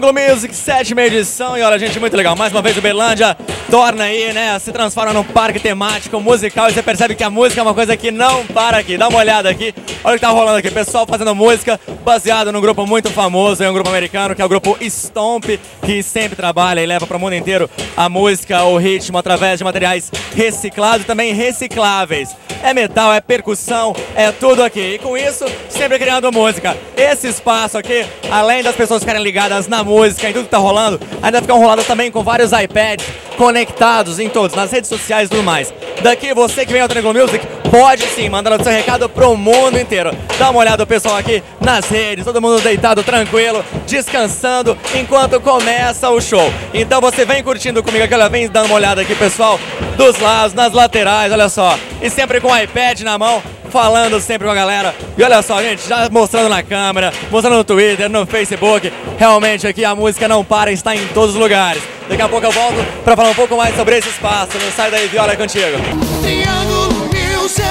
Triângulo Music, 7ª edição, e olha, gente, muito legal. Mais uma vez o Uberlândia torna aí, né, se transforma num parque temático musical e você percebe que a música é uma coisa que não para aqui. Dá uma olhada aqui, olha o que tá rolando aqui. Pessoal fazendo música baseado num grupo muito famoso, é um grupo americano, que é o grupo Stomp, que sempre trabalha e leva para o mundo inteiro a música, o ritmo, através de materiais reciclados e também recicláveis. É metal, é percussão, é tudo aqui. E com isso, sempre criando música. Esse espaço aqui, além das pessoas ficarem ligadas na música e tudo que tá rolando, ainda ficam roladas também com vários iPads conectados em todos, nas redes sociais e tudo mais. Daqui, você que vem ao Triângulo Music, pode sim mandar o seu recado pro mundo inteiro. Dá uma olhada o pessoal aqui nas redes, todo mundo deitado, tranquilo, descansando, enquanto começa o show. Então você vem curtindo comigo aqui, olha, vem dando uma olhada aqui, pessoal, dos lados, nas laterais, olha só. E sempre com o iPad na mão, falando sempre com a galera. E olha só, gente, já mostrando na câmera, mostrando no Twitter, no Facebook. Realmente aqui a música não para, está em todos os lugares. Daqui a pouco eu volto para falar um pouco mais sobre esse espaço. Não sai daí, Viola, é contigo. Triângulo Music.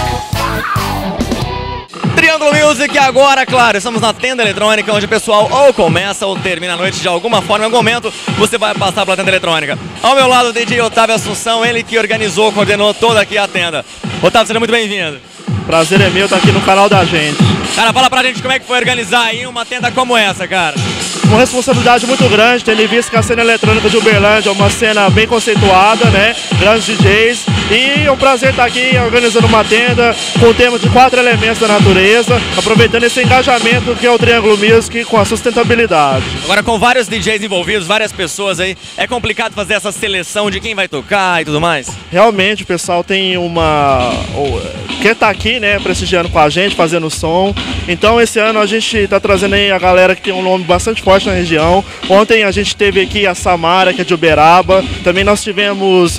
Triângulo Music agora, claro, estamos na tenda eletrônica, onde o pessoal ou começa ou termina a noite de alguma forma. Em algum momento você vai passar pela tenda eletrônica. Ao meu lado o DJ Otávio Assunção, ele que organizou, coordenou toda aqui a tenda. Otávio, seja muito bem-vindo. Prazer é meu estar aqui no canal da gente. Cara, fala pra gente como é que foi organizar aí uma tenda como essa, cara. Uma responsabilidade muito grande, tendo em vista que a cena eletrônica de Uberlândia é uma cena bem conceituada, né? Grandes DJs. E é um prazer estar aqui organizando uma tenda com o tema de 4 elementos da natureza, aproveitando esse engajamento que é o Triângulo Music com a sustentabilidade. Agora, com vários DJs envolvidos, várias pessoas aí, é complicado fazer essa seleção de quem vai tocar e tudo mais? Realmente o pessoal tem uma... quer estar aqui, né, prestigiando com a gente, fazendo som. Então esse ano a gente está trazendo aí a galera que tem um nome bastante forte na região. Ontem a gente teve aqui a Samara, que é de Uberaba. Também nós tivemos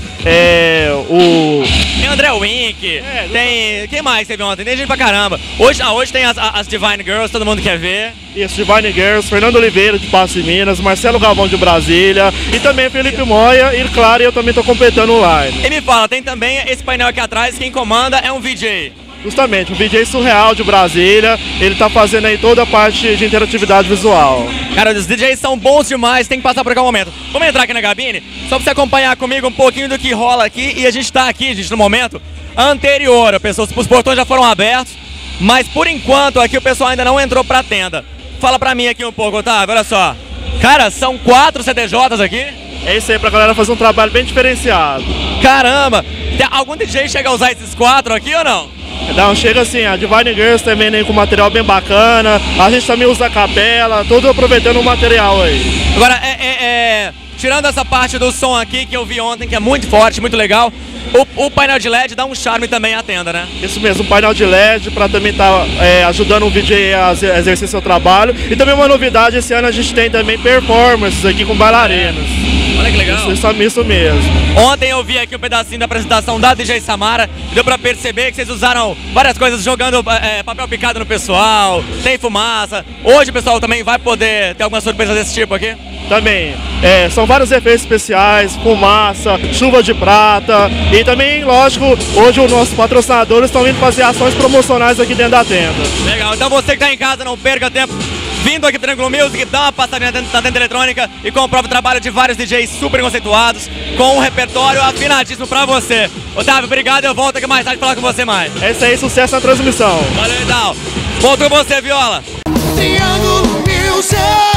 Tem André Wink, tem... Quem mais teve ontem? Tem gente pra caramba. Hoje tem as Divine Girls, todo mundo quer ver. Isso, Divine Girls, Fernando Oliveira de Passo de Minas, Marcelo Galvão de Brasília e também Felipe Moia e, claro, eu também estou completando online. E me fala, tem também esse painel aqui atrás, quem comanda é um VJ. Justamente, o VJ Surreal de Brasília, ele tá fazendo aí toda a parte de interatividade visual. Cara, os DJs são bons demais, tem que passar por aquele momento. Vamos entrar aqui na cabine, só pra você acompanhar comigo um pouquinho do que rola aqui. E a gente tá aqui, gente, no momento anterior. Os portões já foram abertos, mas por enquanto aqui o pessoal ainda não entrou pra tenda. Fala pra mim aqui um pouco, Otávio, olha só. Cara, são 4 CDJs aqui. É isso aí, pra galera fazer um trabalho bem diferenciado. Caramba! Algum DJ chega a usar esses 4 aqui ou não? Não, chega assim, a Divine Girls também né, com material bem bacana, a gente também usa a capela, tudo aproveitando o material aí. Agora, tirando essa parte do som aqui que eu vi ontem, que é muito forte, muito legal, o painel de LED dá um charme também à tenda, né? Isso mesmo, um painel de LED para também estar ajudando o DJ a exercer seu trabalho. E também uma novidade, esse ano a gente tem também performances aqui com bailarinos. Olha que legal. Isso mesmo. Ontem eu vi aqui um pedacinho da apresentação da DJ Samara, deu pra perceber que vocês usaram várias coisas jogando papel picado no pessoal, tem fumaça. Hoje o pessoal também vai poder ter alguma surpresa desse tipo aqui? Também, são vários efeitos especiais, fumaça, chuva de prata e também, lógico, hoje os nossos patrocinadores estão vindo fazer ações promocionais aqui dentro da tenda. Legal, então você que tá em casa, não perca tempo. Vindo aqui pro Triângulo Music, dá uma passadinha na tenda eletrônica e comprova o trabalho de vários DJs super conceituados, com um repertório afinadíssimo pra você. Otávio, obrigado, eu volto aqui mais tarde falar com você mais. É isso aí, sucesso na transmissão. Valeu, então. Volto com você, Viola. Triângulo Music.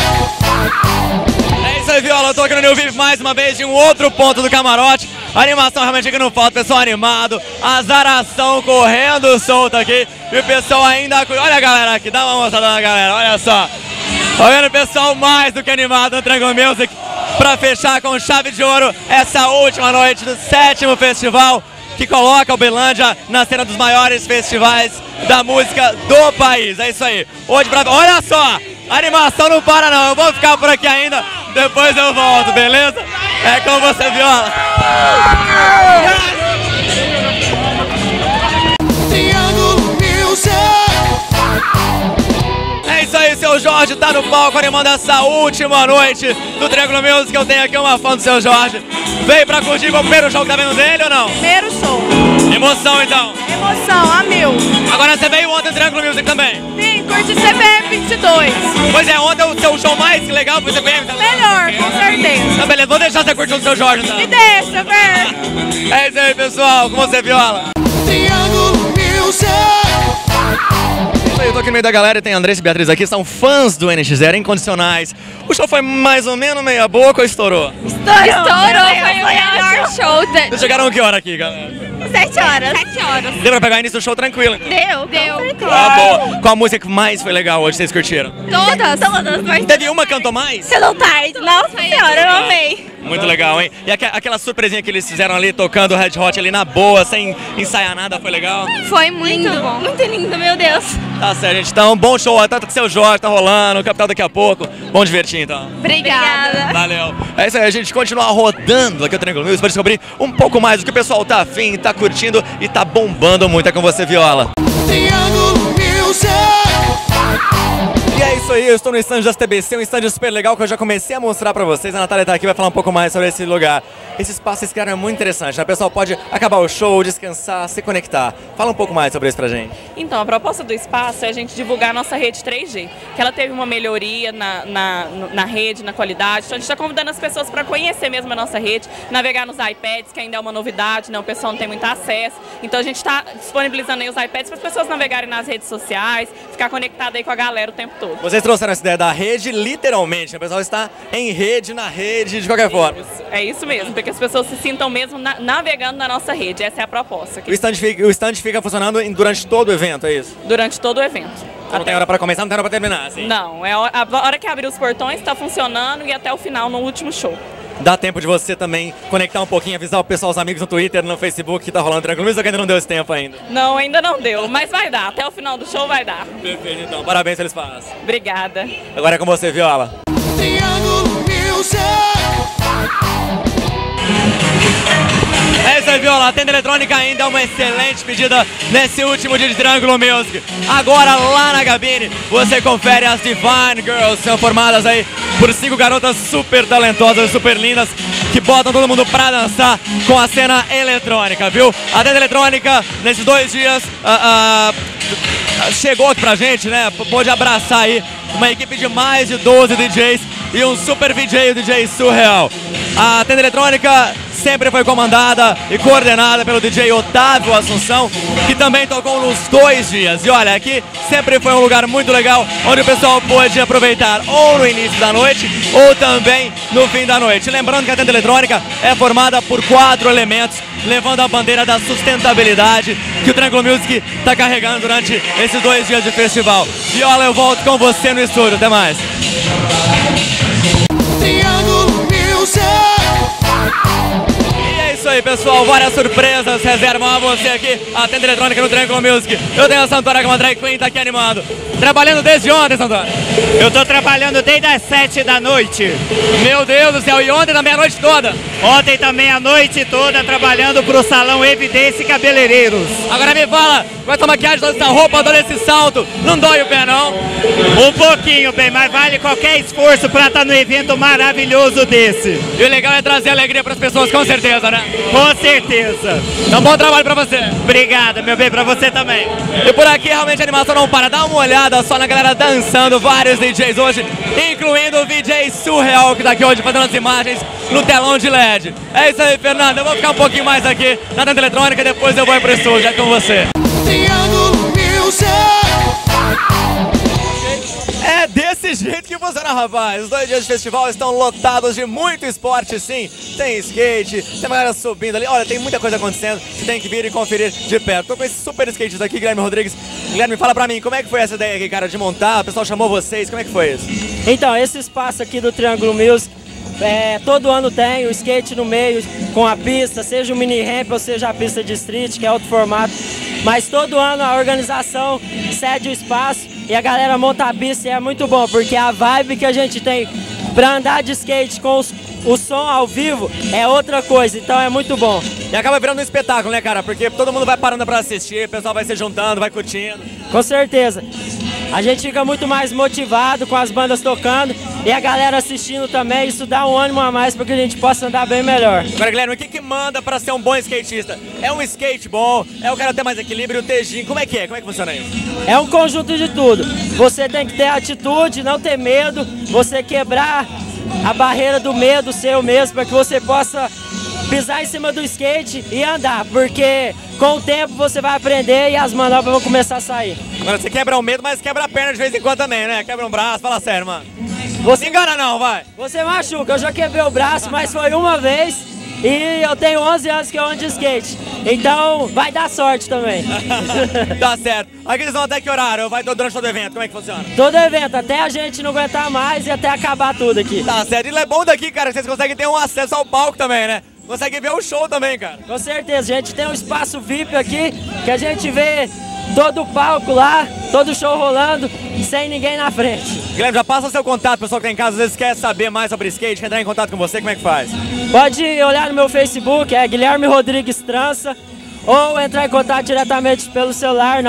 É isso aí, Viola, eu tô aqui no New VIP mais uma vez de um outro ponto do camarote. A animação realmente que não falta, pessoal animado, azaração correndo solta aqui. E o pessoal ainda... Olha a galera aqui, dá uma mostrada na galera, olha só. Tá vendo o pessoal mais do que animado no Triângulo Music pra fechar com chave de ouro essa última noite do 7º festival que coloca o Uberlândia na cena dos maiores festivais da música do país. É isso aí. Hoje pra... Olha só, a animação não para não, eu vou ficar por aqui ainda, depois eu volto, beleza? É com você, Viola. Triângulo Music. É isso aí, seu Jorge tá no palco animando essa última noite do Triângulo Music. Eu tenho aqui uma fã do seu Jorge. Veio pra curtir o primeiro show, tá vendo dele ou não? Primeiro show. Emoção então. emoção, a mil. Agora você veio ontem no Triângulo Music também. Sim, curti CPM 22. Pois é, ontem o seu show mais legal foi o CPM. Tá? Melhor, com certeza. Então beleza, vou deixar você curtir o seu Jorge então. Me deixa, ver. É isso aí, pessoal, com você, Viola. Triângulo Music. Eu tô aqui no meio da galera e tem Andressa e Beatriz aqui, são fãs do NX0, incondicionais. O show foi mais ou menos meia boca ou estourou? Estourou, foi o melhor show. Vocês chegaram que hora aqui, galera? 7 horas. 7 horas. Deu pra pegar início do show tranquilo? Deu. Ah, boa. Qual a música que mais foi legal hoje, vocês curtiram? Todas. Mas Teve uma que cantou mais? Cedo tarde. Nossa senhora, eu amei. Muito legal, hein? E aquela surpresinha que eles fizeram ali, tocando o Red Hot ali na boa, sem ensaiar nada, foi legal? Foi muito bom. Muito lindo, meu Deus. Tá certo, gente. Então, bom show. Tanto que seu Jorge tá rolando, o Capital daqui a pouco. Bom divertir, então. Obrigada. Valeu. É isso aí, a gente continua rodando aqui o Triângulo Music para descobrir um pouco mais do que o pessoal tá afim, tá curtindo e tá bombando muito. É com você, Viola. Triângulo Music. E é isso aí, eu estou no stand da TBC, um stand super legal que eu já comecei a mostrar pra vocês. A Natália tá aqui, vai falar um pouco mais sobre esse lugar. Esse espaço que vocês criaram é muito interessante, né? O pessoal pode acabar o show, descansar, se conectar. Fala um pouco mais sobre isso pra gente. Então, a proposta do espaço é a gente divulgar a nossa rede 3G, que ela teve uma melhoria na rede, na qualidade. Então, a gente está convidando as pessoas para conhecer mesmo a nossa rede, navegar nos iPads, que ainda é uma novidade, né? O pessoal não tem muito acesso. Então, a gente está disponibilizando aí os iPads para as pessoas navegarem nas redes sociais, ficar conectado aí com a galera o tempo todo. Vocês trouxeram essa ideia da rede literalmente, né? O pessoal está em rede, na rede, de qualquer forma. É isso mesmo, porque as pessoas se sintam mesmo navegando na nossa rede. Essa é a proposta. O stand fica funcionando durante todo o evento, é isso? Durante todo o evento. Não tem hora para começar, não tem hora para terminar, assim? Não, é a hora que abrir os portões, está funcionando e até o final, no último show. Dá tempo de você também conectar um pouquinho, avisar o pessoal, os amigos no Twitter, no Facebook, que tá rolando Triângulo Music, ou que ainda não deu esse tempo ainda? Não, ainda não deu, mas vai dar. Até o final do show vai dar. Perfeito, então. Parabéns pelos fãs. Obrigada. Agora é com você, Viola. Triângulo Music. É isso aí, Viola. A tenda eletrônica ainda é uma excelente pedida nesse último dia de Triângulo Music. Agora, lá na cabine, você confere as Divine Girls. São formadas aí por 5 garotas super talentosas, super lindas, que botam todo mundo pra dançar com a cena eletrônica, viu? A tenda eletrônica, nesses 2 dias, chegou aqui pra gente, né? Pôde abraçar aí uma equipe de mais de 12 DJs e um super VJ, o DJ Surreal. A tenda eletrônica sempre foi comandada e coordenada pelo DJ Otávio Assunção, que também tocou nos 2 dias. E olha, aqui sempre foi um lugar muito legal, onde o pessoal pôde aproveitar ou no início da noite, ou também no fim da noite. Lembrando que a tenda eletrônica é formada por 4 elementos, levando a bandeira da sustentabilidade que o Triângulo Music está carregando durante esses 2 dias de festival. Viola, eu volto com você no estúdio. Até mais. Triângulo Music. É isso aí, pessoal, várias surpresas reservam a você aqui, a tenda eletrônica no Triângulo Music. Eu tenho a Santana, que é uma drag queen, tá aqui animando. Trabalhando desde ontem, Santana? Eu tô trabalhando desde as 7 da noite. Meu Deus do céu, e ontem também a noite toda? Ontem também a noite toda trabalhando pro Salão Evidência e Cabeleireiros. Agora me fala, com essa maquiagem, toda essa roupa, todo esse salto, não dói o pé não? Um pouquinho, bem, mas vale qualquer esforço pra estar no evento maravilhoso desse. E o legal é trazer alegria pras pessoas, com certeza, né? Com certeza. Então, bom trabalho pra você. Obrigada, meu bem, pra você também. E por aqui realmente a animação não para. Dá uma olhada só na galera dançando, vários DJs hoje, incluindo o DJ Surreal, que tá aqui hoje fazendo as imagens no telão de LED. É isso aí, Fernanda. Eu vou ficar um pouquinho mais aqui na tenda eletrônica e depois eu vou ir pro estúdio. É com você. Triângulo Music. É desse jeito que funciona, rapaz. Os 2 dias de festival estão lotados de muito esporte, sim. Tem skate, tem uma galera subindo ali. Olha, tem muita coisa acontecendo. Você tem que vir e conferir de perto. Tô com esses super skates aqui, Guilherme Rodrigues. Guilherme, fala pra mim, como é que foi essa ideia aqui, cara, de montar? O pessoal chamou vocês, como é que foi isso? Então, esse espaço aqui do Triângulo Music, todo ano tem o skate no meio com a pista, seja o mini ramp ou seja a pista de street, que é outro formato. Mas todo ano a organização cede o espaço e a galera monta a pista e é muito bom, porque a vibe que a gente tem pra andar de skate com o som ao vivo é outra coisa, então é muito bom. E acaba virando um espetáculo, né, cara? Porque todo mundo vai parando pra assistir, o pessoal vai se juntando, vai curtindo. Com certeza. A gente fica muito mais motivado com as bandas tocando e a galera assistindo também, isso dá um ânimo a mais para que a gente possa andar bem melhor. Agora, Guilherme, o que manda para ser um bom skatista? É um skate bom? É o cara ter mais equilíbrio, ter gin? Como é que funciona isso? É um conjunto de tudo. Você tem que ter atitude, não ter medo, você quebrar a barreira do medo seu mesmo, para que você possa pisar em cima do skate e andar, porque com o tempo você vai aprender e as manobras vão começar a sair. Agora você quebra o medo, mas quebra a perna de vez em quando também, né? Quebra um braço, fala sério, mano. Você não engana não, vai. Você machuca, eu já quebrei o braço, mas foi uma vez e eu tenho 11 anos que eu ando de skate. Então vai dar sorte também. Tá certo. Aqui eles vão até que horário? Vai durante todo o evento, como é que funciona? Todo evento, até a gente não aguentar mais e até acabar tudo aqui. Tá certo. E é bom daqui, cara, que vocês conseguem ter um acesso ao palco também, né? Consegue ver o show também, cara. Com certeza, a gente tem um espaço VIP aqui, que a gente vê todo o palco lá, todo o show rolando, sem ninguém na frente. Guilherme, já passa o seu contato, pessoal que tá em casa, às vezes quer saber mais sobre skate, quer entrar em contato com você, como é que faz? Pode olhar no meu Facebook, é Guilherme Rodrigues Trança, ou entrar em contato diretamente pelo celular,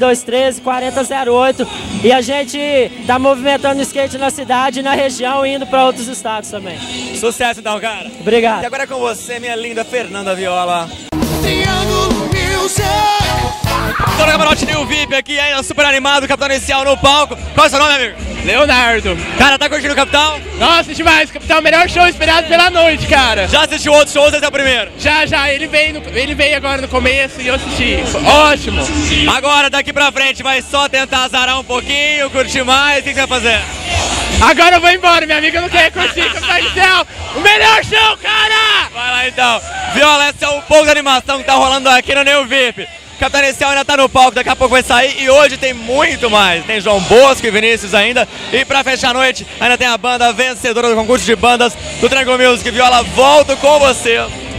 9213-4008, e a gente tá movimentando skate na cidade e na região, indo para outros estados também. Sucesso então, cara. Obrigado. E agora é com você, minha linda Fernanda Viola. Triângulo Music. Tô no camarote New VIP aqui, ainda super animado, capitão inicial no palco. Qual é o seu nome, amigo? Leonardo. Cara, tá curtindo o Capitão? Nossa, demais. Capitão, melhor show esperado pela noite, cara. Já assistiu outros shows, esse é o primeiro? Já. Ele veio agora no começo e eu assisti. Ótimo. Agora, daqui pra frente, vai só tentar azarar um pouquinho, curtir mais. O que você vai fazer? Agora eu vou embora, minha amiga não quer curtir, Capitão Inicial. O melhor show, cara! Vai lá então. Viola, essa é um pouco de animação que tá rolando aqui no New VIP. Capitão Inicial ainda tá no palco, daqui a pouco vai sair e hoje tem muito mais. Tem João Bosco e Vinícius ainda. E pra fechar a noite, ainda tem a banda vencedora do concurso de bandas do Triângulo Music. Viola, volto com você.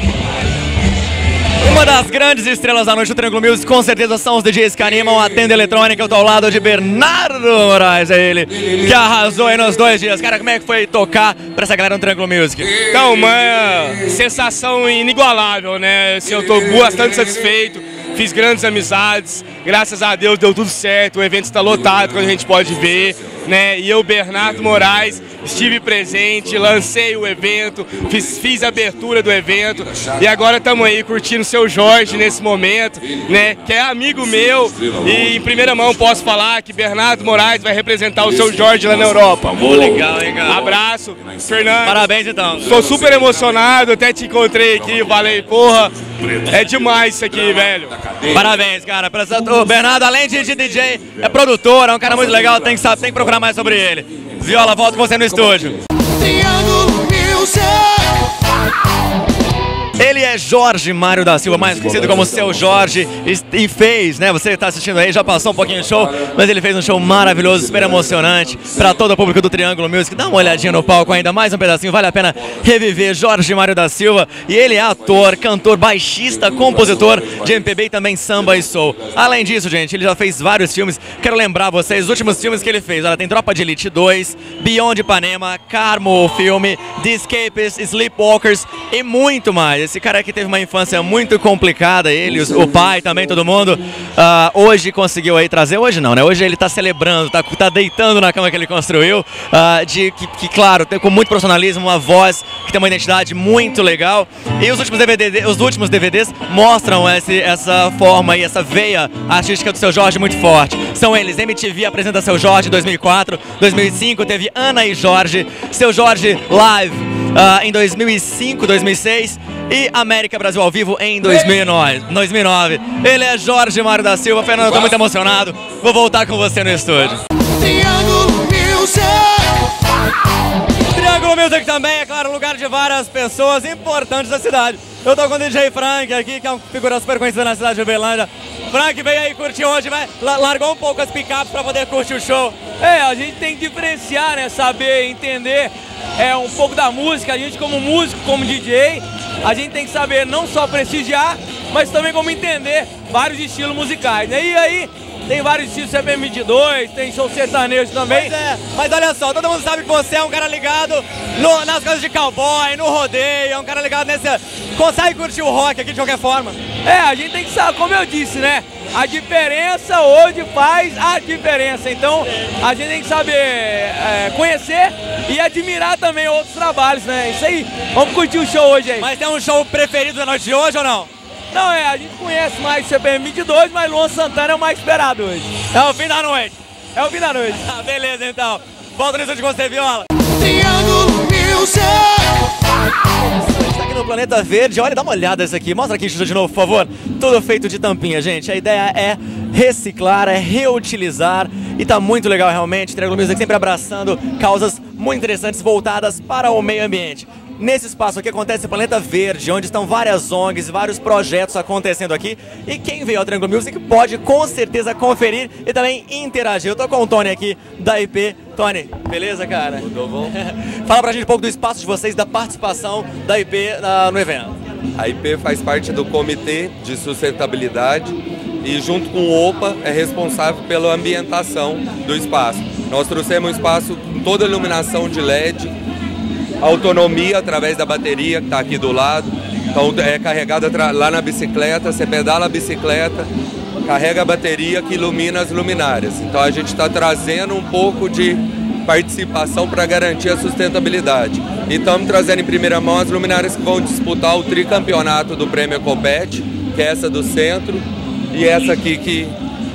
Uma das grandes estrelas da noite do Triângulo Music, com certeza, são os DJs que animam a tenda eletrônica. Eu tô ao lado de Bernardo Moraes, é ele que arrasou aí nos 2 dias. Cara, como é que foi tocar pra essa galera no Triângulo Music? Então, uma sensação inigualável, né? Assim, eu tô bastante satisfeito. Fiz grandes amizades, graças a Deus deu tudo certo, o evento está lotado, quando a gente pode ver, né? E eu, Bernardo Moraes, estive presente, lancei o evento, fiz a abertura do evento e agora estamos aí curtindo o Seu Jorge nesse momento, né? Que é amigo meu e em primeira mão posso falar que Bernardo Moraes vai representar o Seu Jorge lá na Europa. Legal, legal. Abraço, Fernando. Parabéns então. Estou super emocionado, até te encontrei aqui, falei, porra, é demais isso aqui, velho. Parabéns, cara. O Bernardo, além de DJ, é produtor, é um cara muito legal, tem que procurar mais sobre ele. Viola, volto com você no estúdio. Triângulo Music. Ele é Jorge Mário da Silva, mais conhecido como Seu Jorge, e fez, né? Você está assistindo aí, já passou um pouquinho do show, mas ele fez um show maravilhoso, super emocionante para todo o público do Triângulo Music. Dá uma olhadinha no palco ainda, mais um pedacinho, vale a pena reviver Jorge Mário da Silva. E ele é ator, cantor, baixista, compositor de MPB e também samba e soul. Além disso, gente, ele já fez vários filmes. Quero lembrar vocês, os últimos filmes que ele fez. Olha, tem Tropa de Elite 2, Beyond Ipanema, Carmo, o filme, The Escapists, Sleepwalkers e muito mais. Esse cara aqui teve uma infância muito complicada, ele, o pai também, todo mundo. Hoje conseguiu aí trazer, hoje não, né? Hoje ele tá celebrando, tá deitando na cama que ele construiu, claro, tem com muito profissionalismo, uma voz que tem uma identidade muito legal. E os últimos DVDs mostram essa forma e essa veia artística do Seu Jorge muito forte. São eles, MTV apresenta Seu Jorge em 2004, 2005 teve Ana e Jorge, Seu Jorge Live em 2005, 2006 e América Brasil ao vivo em 2009. Ele é Jorge Mário da Silva. Fernando, eu tô muito emocionado. Vou voltar com você no estúdio. Triângulo Music. Triângulo Music também, é claro, lugar de várias pessoas importantes da cidade. Eu tô com o DJ Frank aqui, que é uma figura super conhecida na cidade de Uberlândia. Frank veio aí curtir hoje, largou um pouco as picapes pra poder curtir o show. A gente tem que diferenciar, né? Saber entender um pouco da música. A gente como músico, como DJ, a gente tem que saber não só prestigiar, mas também como entender vários estilos musicais, né? E aí tem vários estilos, CPM 22, tem show sertanejo também. Pois é, mas olha só, todo mundo sabe que você é um cara ligado nas coisas de cowboy, no rodeio, é um cara ligado nesse... Consegue curtir o rock aqui de qualquer forma? A gente tem que saber, como eu disse, né? a diferença hoje faz a diferença. Então a gente tem que saber conhecer e admirar também outros trabalhos, né? Isso aí, vamos curtir o show hoje aí. Mas tem um show preferido da noite de hoje ou não? Não, a gente conhece mais o CPM 22, mas Luan Santana é o mais esperado hoje. É o fim da noite. É o fim da noite. Ah, beleza então. Volta nisso de você, Viola. Triângulo Music. A gente tá aqui no Planeta Verde, olha, dá uma olhada nesse aqui, mostra aqui, Xuxa, de novo, por favor. Tudo feito de tampinha, gente. A ideia é reciclar, é reutilizar e tá muito legal realmente. Triângulo Music sempre abraçando causas muito interessantes voltadas para o meio ambiente. Nesse espaço aqui acontece o Planeta Verde, onde estão várias ONGs, vários projetos acontecendo aqui. E quem veio ao Triângulo Music pode com certeza conferir e também interagir. Eu tô com o Tony aqui da IP. Tony, beleza, cara? Tudo bom? Fala pra gente um pouco do espaço de vocês, da participação da IP no evento. A IP faz parte do Comitê de Sustentabilidade e junto com o OPA é responsável pela ambientação do espaço. Nós trouxemos um espaço com toda a iluminação de LED, autonomia através da bateria que está aqui do lado, então é carregada lá na bicicleta, você pedala a bicicleta, carrega a bateria que ilumina as luminárias. Então a gente está trazendo um pouco de participação para garantir a sustentabilidade. E estamos trazendo em primeira mão as luminárias que vão disputar o tricampeonato do Prêmio Ecopet, que é essa do centro, e essa aqui que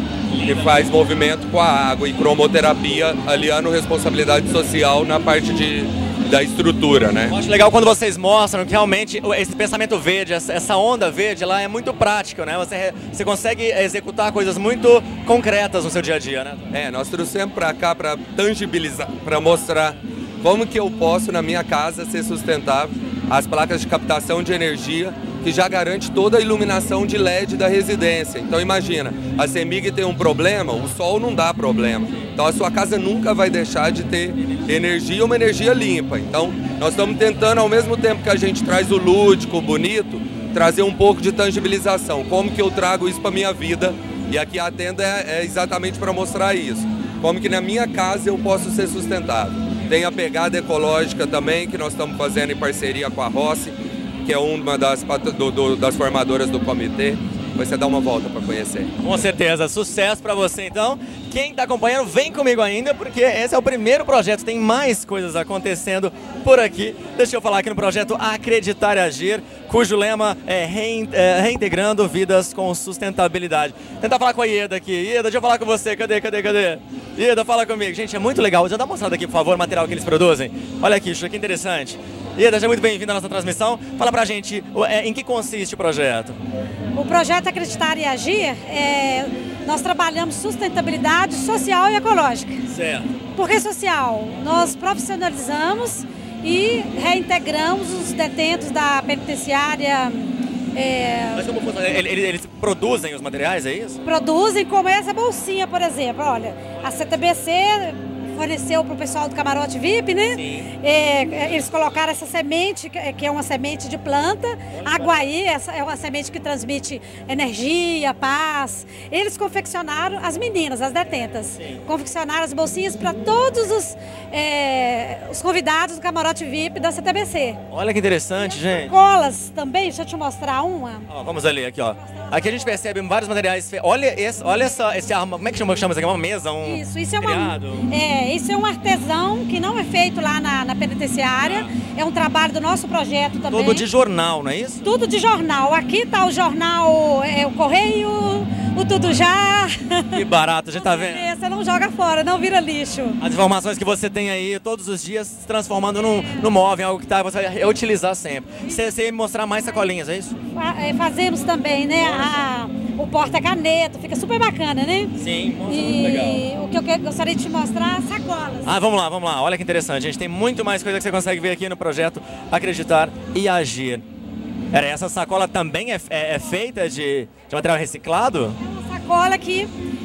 faz movimento com a água e cromoterapia, aliando responsabilidade social na parte da estrutura, né? Eu acho legal quando vocês mostram que realmente esse pensamento verde, essa onda verde lá é muito prático, né? Você consegue executar coisas muito concretas no seu dia a dia, né? Nós trouxemos para cá para tangibilizar, para mostrar como que eu posso na minha casa ser sustentável, as placas de captação de energia que já garante toda a iluminação de LED da residência. Então imagina, a CEMIG tem um problema, o sol não dá problema. Então a sua casa nunca vai deixar de ter energia, uma energia limpa. Então nós estamos tentando, ao mesmo tempo que a gente traz o lúdico, o bonito, trazer um pouco de tangibilização. Como que eu trago isso para minha vida? E aqui a tenda é exatamente para mostrar isso. Como que na minha casa eu posso ser sustentável. Tem a pegada ecológica também, que nós estamos fazendo em parceria com a Rossi, que é uma das formadoras do comitê. Depois você dá uma volta para conhecer. Com certeza, sucesso para você então. Quem está acompanhando, vem comigo ainda, porque esse é o primeiro projeto, tem mais coisas acontecendo por aqui. Deixa eu falar aqui no projeto Acreditar e Agir, cujo lema é reintegrando vidas com sustentabilidade. Tentar falar com a Ieda aqui. Ieda, deixa eu falar com você, cadê? Ieda, fala comigo. Gente, é muito legal. Já dá uma mostrada aqui, por favor, o material que eles produzem. Olha aqui, isso aqui é interessante. Ieda, seja muito bem-vinda à nossa transmissão. Fala pra gente em que consiste o projeto. O projeto Acreditar e Agir, nós trabalhamos sustentabilidade social e ecológica. Certo. Por que social? Nós profissionalizamos e reintegramos os detentos da penitenciária. Mas como funciona? Eles produzem os materiais, é isso? Produzem, como essa bolsinha, por exemplo. Olha, a CTBC forneceu para o pessoal do camarote VIP, né? Eles colocaram essa semente, que é uma semente de planta, Aguaí, essa é uma semente que transmite energia, paz. Eles confeccionaram, as meninas, as detentas, confeccionaram as bolsinhas para todos os convidados do camarote VIP da CTBC. Olha que interessante, gente. Colas também, deixa eu te mostrar uma. Ó, vamos ali, aqui, ó. Aqui a gente percebe vários materiais. Olha esse arma, como é que chama isso aqui? Uma mesa? Isso é isso é um artesão que não é feito lá na penitenciária. É um trabalho do nosso projeto também. Tudo de jornal, não é isso? Tudo de jornal. Aqui tá o jornal, o Correio, o Tudo Já. Que barato, a gente tá vendo. Você não joga fora, não vira lixo. As informações que você tem aí todos os dias se transformando num móvel, em algo que você vai reutilizar sempre. Você ia mostrar mais sacolinhas, é isso? Fazemos também, né? O porta-caneta, fica super bacana, né? Sim, muito legal. O que eu gostaria de te mostrar, sacolas. Vamos lá. Olha que interessante, gente. Tem muito mais coisa que você consegue ver aqui no projeto Acreditar e Agir. Essa sacola também é feita de material reciclado? É uma sacola que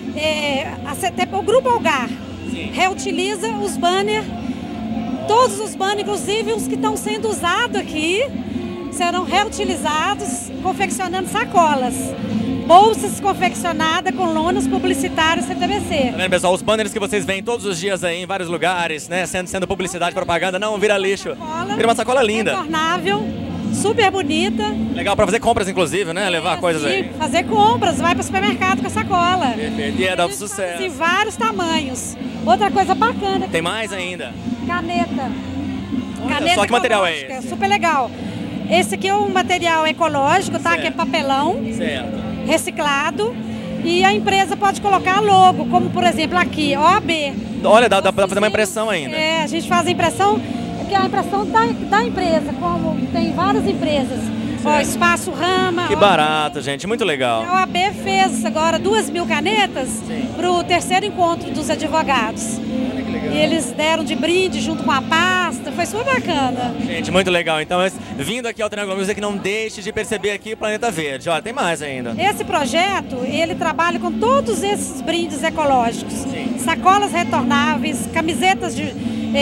o Grupo Algar reutiliza os banners, todos os banners, inclusive os que estão sendo usados aqui, serão reutilizados confeccionando sacolas. Bolsas confeccionadas com lonas publicitárias CTBC. Tá vendo, pessoal? Os banners que vocês veem todos os dias aí em vários lugares, né? Sendo publicidade, propaganda, não vira lixo. Vira uma sacola linda. Retornável, super bonita. Legal pra fazer compras, inclusive, né? Levar coisas Sim, aí. fazer compras, vai para o supermercado com a sacola. Perfeito. E é dar sucesso. Em vários tamanhos. Outra coisa bacana. Tem mais ainda? Caneta. Olha só que material é esse? Super legal. Esse aqui é um material ecológico, tá? Certo. Que é papelão. Certo. Reciclado. E a empresa pode colocar logo, como por exemplo aqui, OAB. Olha, dá pra fazer uma impressão ainda. É, a gente faz a impressão, que é a impressão da empresa, como tem várias empresas. Ó, Espaço Rama. Que barato, gente, muito legal. A OAB fez agora 2.000 canetas para o terceiro encontro dos advogados. E eles deram de brinde junto com a pasta, foi super bacana. Gente, muito legal. Então, vindo aqui ao Triângulo Music, não deixe de perceber aqui o Planeta Verde. Olha, tem mais ainda. Esse projeto, ele trabalha com todos esses brindes ecológicos. Sacolas retornáveis, camisetas de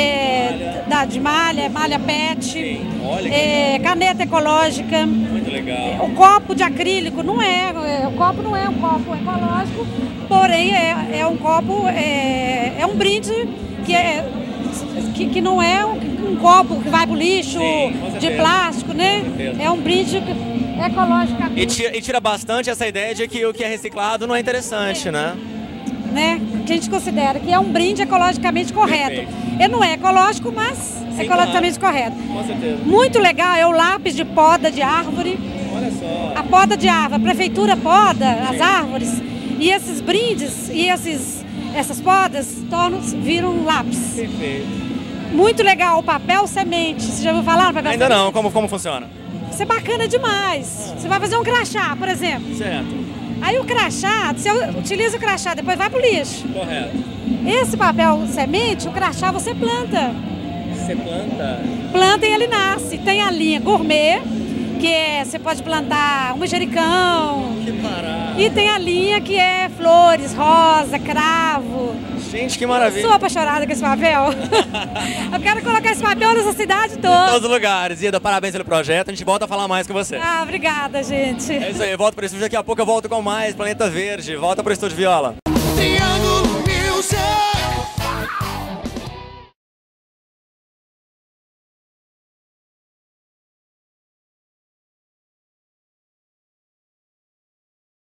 malha PET, caneta ecológica. Muito legal. O copo de acrílico o copo não é um copo ecológico, porém é um copo, é um brinde que não é um copo que vai pro lixo, de plástico, né? É um brinde ecológico. E tira bastante essa ideia de que o que é reciclado não é interessante, né? Que a gente considera que é um brinde ecologicamente correto. Perfeito. Ele não é ecológico, mas ecologicamente correto. Com certeza. Muito legal é o lápis de poda de árvore. Olha só. A poda de árvore, a prefeitura poda as árvores e esses brindes e essas podas viram lápis. Perfeito. Muito legal o papel semente. Você já ouviu falar no papel Ainda semente? não, como funciona? Isso é bacana demais. Você vai fazer um crachá, por exemplo. Certo. Aí o crachá, você utiliza o crachá, depois vai pro lixo. Correto. Esse papel semente, o crachá você planta. Você planta? Planta e ele nasce. Tem a linha gourmet, que você pode plantar um manjericão. Que barato. E tem a linha que é flores, rosa, cravo. Gente, que maravilha. Eu sou apaixonada com esse papel. Eu quero colocar esse papel nessa cidade Em toda. todos os lugares. Ida, parabéns pelo projeto. A gente volta a falar mais com você. Ah, obrigada, gente. É isso aí, volto para o estúdio. Daqui a pouco eu volto com mais Planeta Verde. Volta para o estúdio, Viola.